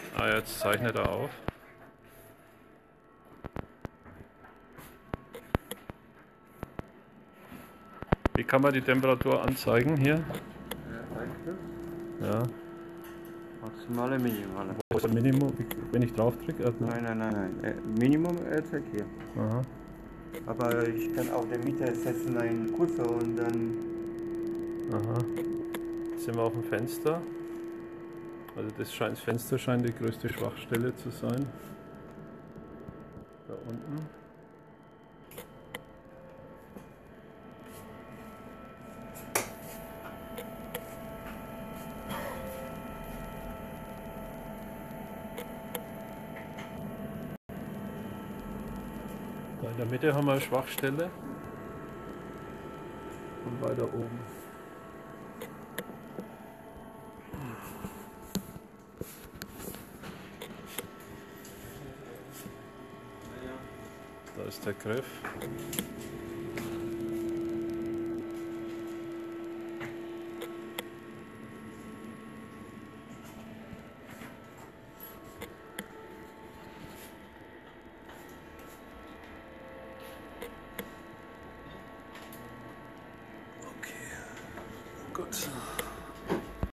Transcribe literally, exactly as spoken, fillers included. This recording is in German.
Ah, jetzt zeichnet er auf. Wie kann man die Temperatur anzeigen hier? Ja. Maximale, minimale. Wo ist das Minimum? Wenn ich drauf drücke? Nein, nein, nein, nein. Äh, Minimum er zeigt hier. Aha. Aber ich kann auf der Mitte setzen einen Kursor und dann. Aha. Jetzt sind wir auf dem Fenster. Also das, scheint, das Fenster scheint die größte Schwachstelle zu sein. Da unten. Da in der Mitte haben wir eine Schwachstelle. Und weiter oben. Da ist der Griff.